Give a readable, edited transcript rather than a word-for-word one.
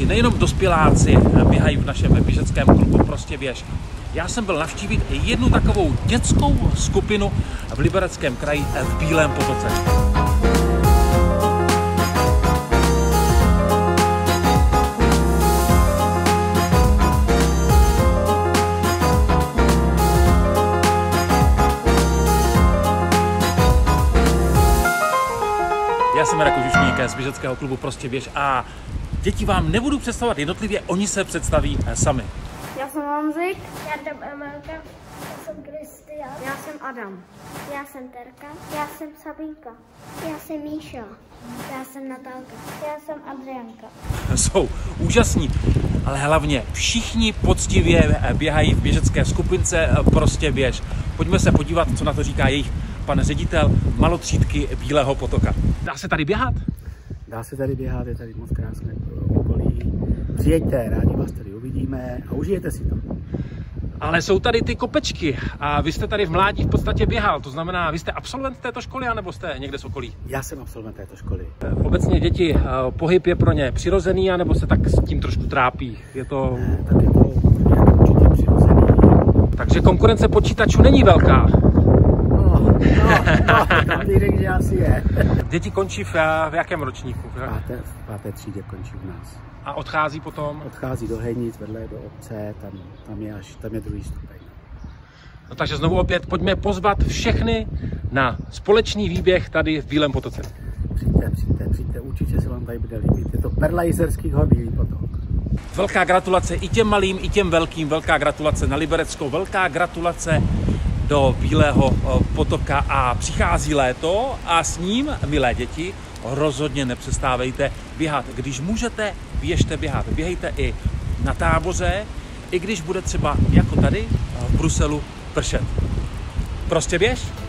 děti, nejenom dospěláci běhají v našem běžeckém klubu Prostě běž. Já jsem byl navštívit jednu takovou dětskou skupinu v Libereckém kraji v Bílém Potoce. Já jsem Radek Kožušník z běžeckého klubu Prostě běž a děti vám nebudu představovat jednotlivě, oni se představí sami. Já jsem Honzik. Já jsem Amelka. Já jsem Kristian. Já jsem Adam. Já jsem Terka. Já jsem Sabinka. Já jsem Míša. Já jsem Natálka. Já jsem Adrianka. Jsou úžasní, ale hlavně všichni poctivě běhají v běžecké skupince Prostě běž. Pojďme se podívat, co na to říká jejich pan ředitel malotřídky Bílého Potoka. Dá se tady běhat? Dá se tady běhat, je tady moc krásné okolí. Přijeďte, rádi vás tady uvidíme a užijete si to. Ale jsou tady ty kopečky a vy jste tady v mládí v podstatě běhal, to znamená, vy jste absolvent této školy, anebo jste někde z okolí? Já jsem absolvent této školy. Obecně děti, pohyb je pro ně přirozený, anebo se tak s tím trošku trápí? Je to... Ne, tak je to určitě přirozený. Takže konkurence počítačů není velká. No, tam bych řekl, že asi je. Děti končí v jakém ročníku? V páté třídě končí u nás. A odchází potom? Odchází do Hejnic, vedle do obce, tam je druhý stupeň. No takže znovu opět pojďme pozvat všechny na společný výběh tady v Bílém Potoce. Přijďte, určitě se vám tady bude líbit. Je to perla Jizerských hor Bílý Potok. Velká gratulace i těm malým, i těm velkým, velká gratulace na Libereckou, velká gratulace do Bílého Potoka a přichází léto a s ním, milé děti, rozhodně nepřestávejte běhat. Když můžete, běžte běhat. Běhejte i na táboře, i když bude třeba jako tady v Bruselu pršet. Prostě běž!